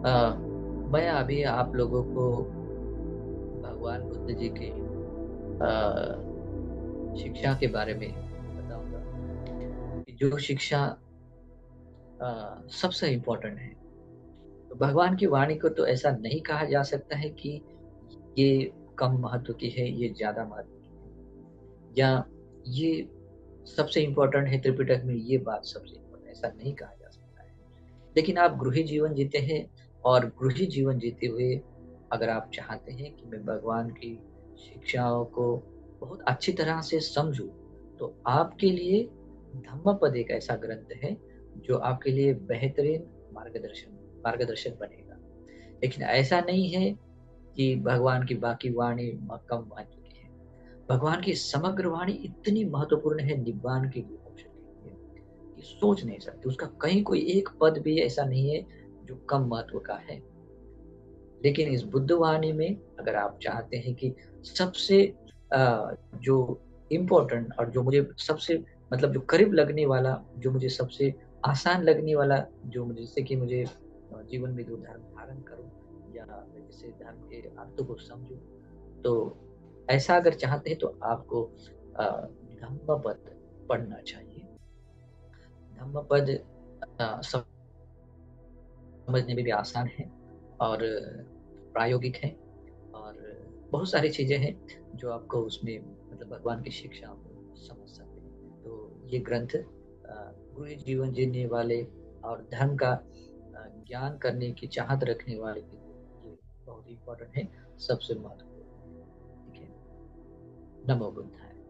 अ, मैं अभी आप लोगों को भगवान बुद्ध जी की शिक्षा के बारे में बताऊँगा कि जो शिक्षा सबसे इम्पोर्टेंट है। तो भगवान की वाणी को तो ऐसा नहीं कहा जा सकता है कि ये कम महत्व की है, ये ज़्यादा महत्व की है या ये सबसे इम्पोर्टेंट है त्रिपिटक में ये बात सबसे इम्पोर्टेंट ऐसा नहीं कहा जा सकता है। लेकिन आप गृही जीवन जीते हैं और गृही जीवन जीते हुए अगर आप चाहते हैं कि मैं भगवान की शिक्षाओं को बहुत अच्छी तरह से समझूँ, तो आपके लिए धम्मपद एक ऐसा ग्रंथ है, जो आपके लिए बेहतरीन मार्गदर्शन बनेगा। लेकिन ऐसा नहीं है कि भगवान की बाकी वाणी कम महत्व की है। भगवान की समग्र वाणी इतनी महत्वपूर्ण है निब्बान के लिए, मोक्ष के लिए, कि सोच नहीं सकते। उसका कहीं कोई एक पद भी ऐसा नहीं है, जो कम महत्व का है। लेकिन इस बुद्ध वाणी में अगर आप चाहते हैं कि सबसे जो इम्पोर्टेंट और जो मुझे सबसे मतलब जो करीब लगने वाला, जो मुझे सबसे आसान लगने वाला, जो मुझे जिससे कि मुझे जीवन में जो धर्म धारण करूँ या मैं जिससे धर्म के अर्थों को समझूँ, तो ऐसा अगर चाहते हैं तो आपको धम्मपद पढ़ना चाहिए। धम्मपद समझने में भी आसान है और प्रायोगिक है और बहुत सारी चीज़ें हैं जो आपको उसमें मतलब भगवान की शिक्षा को समझ सकते हैं। तो ये ग्रंथ पूरे जीवन जीने वाले और धर्म का ज्ञान करने की चाहत रखने वाले के लिए ये बहुत इम्पोर्टेंट है, सबसे महत्वपूर्ण है। ठीक है? नमो बुद्धाय।